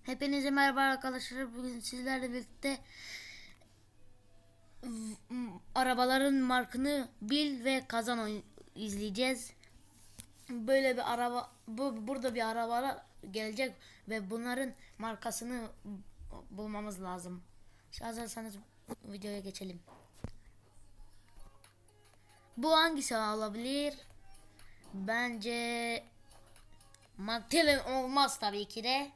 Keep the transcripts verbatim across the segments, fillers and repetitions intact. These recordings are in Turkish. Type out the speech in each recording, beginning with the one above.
Hepinize merhaba arkadaşlar. Bugün sizlerle birlikte arabaların markını bil ve kazan oyun izleyeceğiz. Böyle bir araba, bu burada bir araba gelecek ve bunların markasını bulmamız lazım. Hazırsanız videoya geçelim. Bu hangisi olabilir? Bence McLaren olmaz tabii ki de.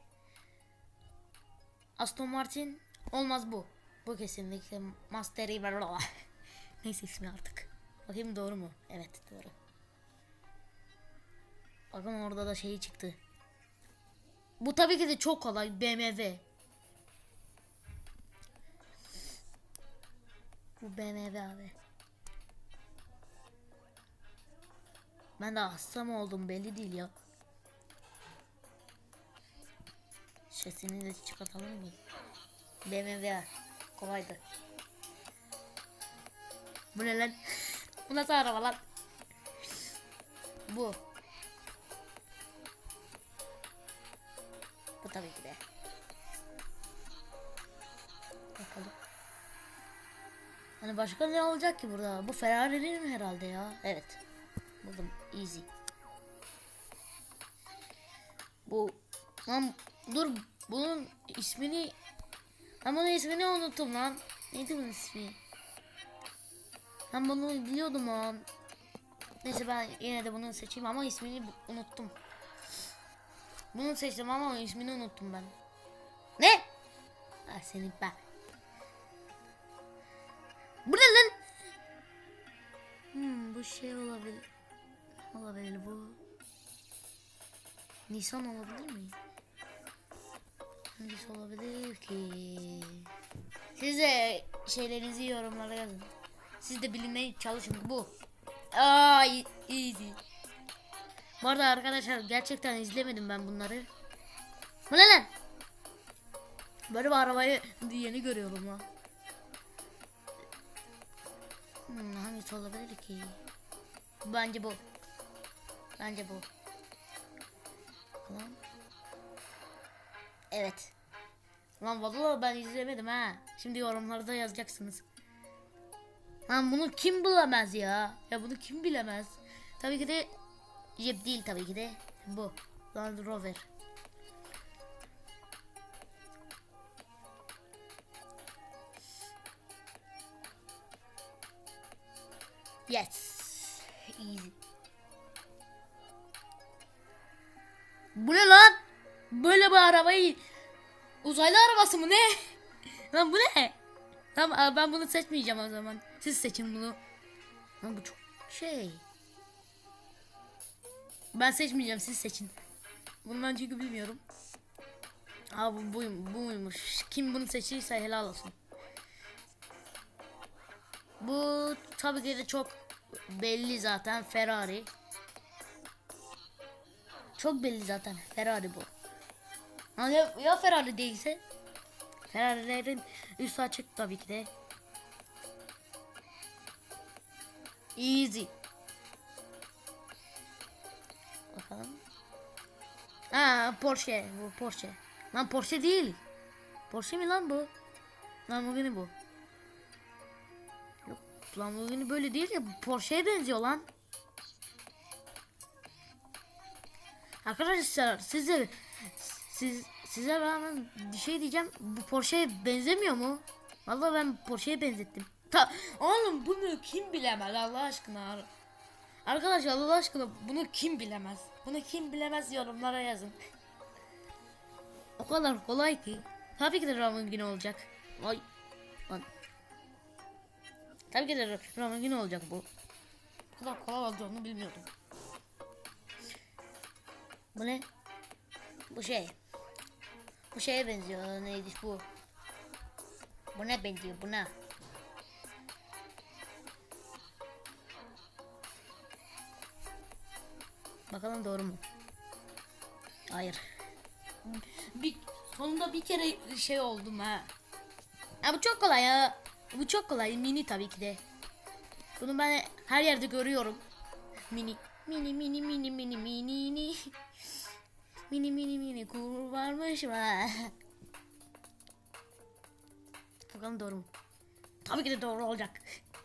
Aston Martin olmaz bu. Bu kesinlikle Master Neyse ismi artık. Bakayım doğru mu? Evet doğru. Bakın orada da şey çıktı. Bu tabii ki de çok kolay. B M W. Bu B M W abi. Ben de hasta mı oldum belli değil ya. Sesini de çıkartalım mı? B M W kolaydı. Bu ne lan? Bu nasıl araba lan? Bu. Bu tabii ki de. Bakalım. Hani başka ne olacak ki burada? Bu Ferrari'nin mi herhalde ya? Evet. Buldum. Easy. Bu. Lan dur. Bunun ismini. Ben bunun ismini unuttum lan. Neydi bunun ismi? Ben bunu biliyordum lan. Neyse ben yine de bunu seçeyim ama ismini unuttum. Bunu seçtim ama ismini unuttum ben. Ne? Ha senin ben. Bu ne lan? Hmm, bu şey olabilir. Olabilir bu. Nisan olabilir mi? Hangisi olabilir ki? Siz de şeylerinizi yorumlara yazın. Siz de bilinmeye çalışın. Bu. Aa, easy. Bu arada arkadaşlar gerçekten izlemedim ben bunları. Bu ne lan? Böyle bir arabayı yeni görüyorum ha. Hmm, hangisi olabilir ki? Bence bu. Bence bu. Tamam. Evet. Lan vallahi ben izlemedim ha. Şimdi yorumlarda yazacaksınız. Lan bunu kim bilemez ya? Ya bunu kim bilemez? Tabii ki de Jeep değil tabii ki de. Bu. Land Rover. Yes. Easy. Bu ne lan? Böyle bir arabayı uzaylı arabası mı ne? Lan bu ne? Tamam ben bunu seçmeyeceğim o zaman. Siz seçin bunu. Lan bu çok şey. Ben seçmeyeceğim siz seçin. Bunu ben çünkü bilmiyorum. Aa bu buyum, buymuş. Kim bunu seçtiyse helal olsun. Bu tabii ki de çok belli zaten Ferrari. Çok belli zaten Ferrari bu. Ya, ya Ferrari değilse? Ferrari'lerin üstü açık tabii ki de. Easy. Bakalım. Ha Porsche bu Porsche. Lan Porsche değil. Porsche mi lan bu? Lamborghini bu. Yok Lamborghini böyle değil ya, bu Porsche'ye benziyor lan. Arkadaşlar size siz size ben bir şey diyeceğim. Bu Porsche'ye benzemiyor mu? Vallahi ben Porsche'ye benzettim. Ta oğlum bunu kim bilemez Allah aşkına. Arkadaşlar Allah aşkına bunu kim bilemez? Bunu kim bilemez yorumlara yazın. O kadar kolay ki. Tabii ki de Lamborghini olacak. Vay. Lan. Tabii ki de Lamborghini olacak bu. Bu kadar kolay olduğunu bilmiyordum. Bu ne? Bu şey. Bu şeye benziyor. Neydi bu? Bu ne benziyor? Bu ne? Bakalım doğru mu? Hayır. Bir sonunda bir kere şey oldum ha. Ya bu çok kolay ya. Bu çok kolay. Mini tabii ki de. Bunu ben her yerde görüyorum. Mini. Mini mini mini mini mini mini. Mini mini mini kur varmış mı? Bakalım doğru mu? Tabii ki de doğru olacak.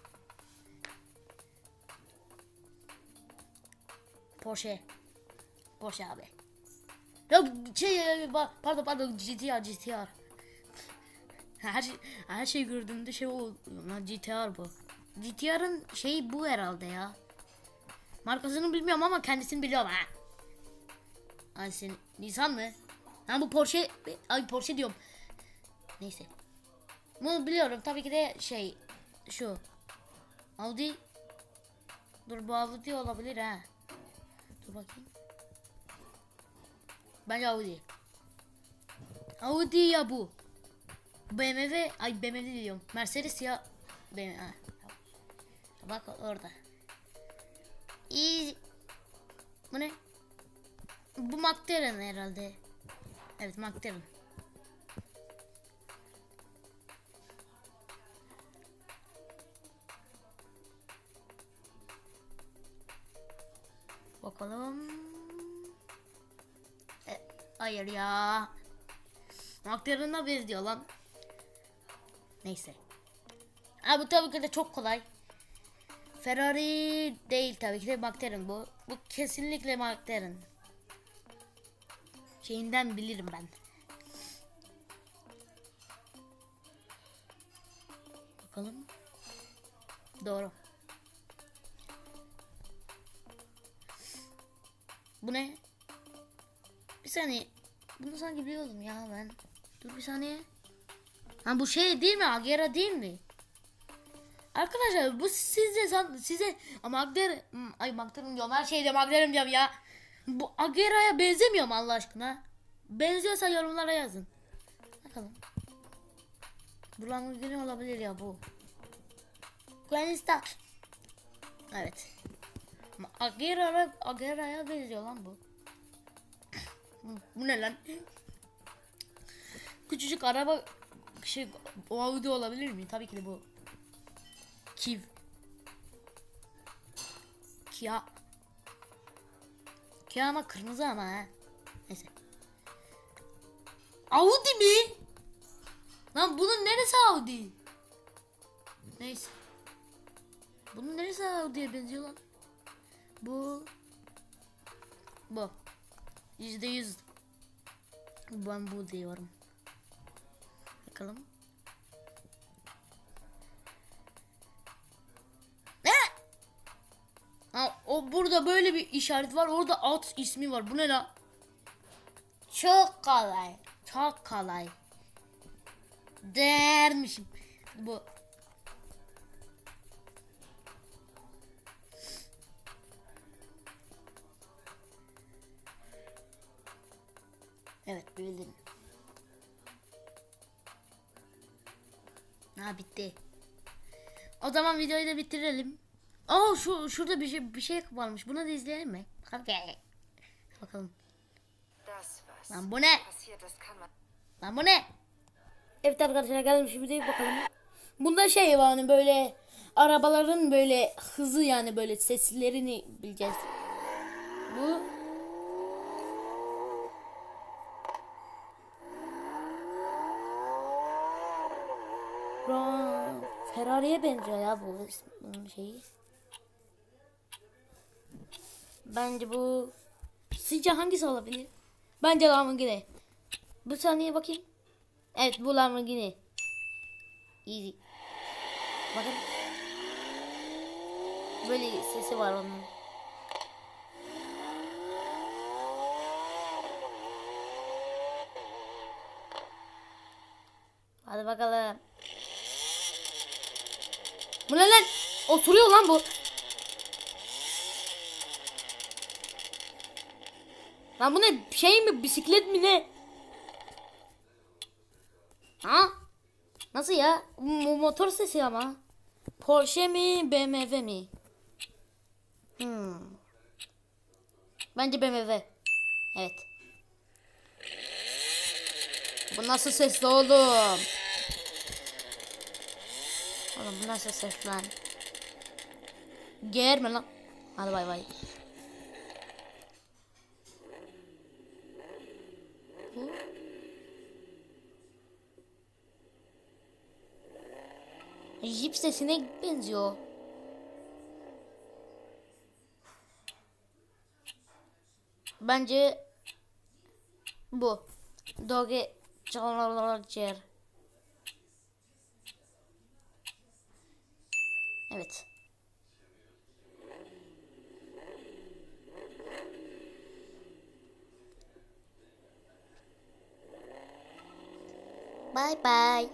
Porsche. Porsche abi. Yok şey pardon pardon G T R G T R. Her şey, her şey gördüğümde şey oluyor lan, G T R bu. G T R'ın şeyi bu herhalde ya. Markasını bilmiyorum ama kendisini biliyorum ha. Ay sen Nisan mı? Ha bu Porsche, ay Porsche diyorum. Neyse. Bunu biliyorum tabii ki de şey şu. Audi. Dur bu Audi olabilir ha. Dur bakayım. Bence Audi. Audi ya bu. B M W, ay B M W diyorum. Mercedes ya B M W. Ha. Bak orada. İyi. Bu ne? Bu McLaren herhalde. Evet McLaren. Bakalım. E, hayır ya. McLaren'a benziyor lan. Neyse. Ha bu tabii ki de çok kolay. Ferrari değil tabii ki de McLaren bu. Bu kesinlikle McLaren. Şeyinden bilirim ben. Bakalım. Doğru. Bu ne? Bir saniye. Bunu sanki biliyordum ya ben. Dur bir saniye. Ha bu şey değil mi? Agera değil mi? Arkadaşlar bu size size ama Agder ay McLaren diyorum her şeyde McLaren diyorum ya. Bu Agera'ya benzemiyor mu Allah aşkına? Benziyorsa yorumlara yazın. Bakalım. Bu Lamborghini olabilir ya bu. Granny evet. Agera'ya Agera'ya benziyor lan bu. Bu ne lan? Küçücük araba şey Audi olabilir mi? Tabii ki de bu. Kiv. Kia. Kia ama kırmızı ama ha. Neyse. Audi mi? Lan bunun neresi Audi? Neyse. Bunun neresi Audi'ye benziyor lan? Bu. Bu. Yüzde yüz. Ben bu diyorum. Bakalım. Ne? Ha, o burada böyle bir işaret var. Orada at ismi var. Bu ne la? Çok kolay. Çok kolay. Dermişim. Bu. Evet bildim. Ha bitti. O zaman videoyu da bitirelim. Aa şu şurada bir şey bir şey varmış. Bunu da izleyelim mi? Bakalım. Lan bu ne? Lan bu ne? Evet arkadaşlar gelmiş bir bakalım. Bunda şey var hani böyle arabaların böyle hızı yani böyle seslerini bileceğiz. Bu Ferrari'ye benziyor ya bu şeyi. Bence bu sizce hangisi olabilir? Bence Lamborghini. Bu saniye bakayım. Evet bu Lamborghini. Easy. Bakın. Böyle sesi var onun. Hadi bakalım. Bu ne lan? Oturuyor lan bu. Lan bu ne? Şey mi? Bisiklet mi ne? Ha? Nasıl ya? Bu motor sesi ama. Porsche mi? B M W mi? Hmm. Bence B M W. Evet. Bu nasıl sesli oğlum? Oğlum bu nasıl ses lan? Germe lan. Hadi bay bay. Jeep sesine benziyor. Bence bu. Doge Challenger. Evet. Bye bye.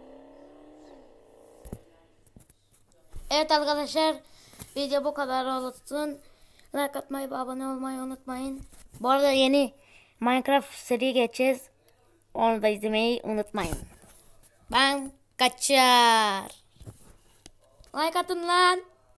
Evet arkadaşlar, video bu kadar olsun. Like atmayı ve abone olmayı unutmayın. Bu arada yeni Minecraft seri geçeceğiz. Onu da izlemeyi unutmayın. Ben kaçar. Like atın lan.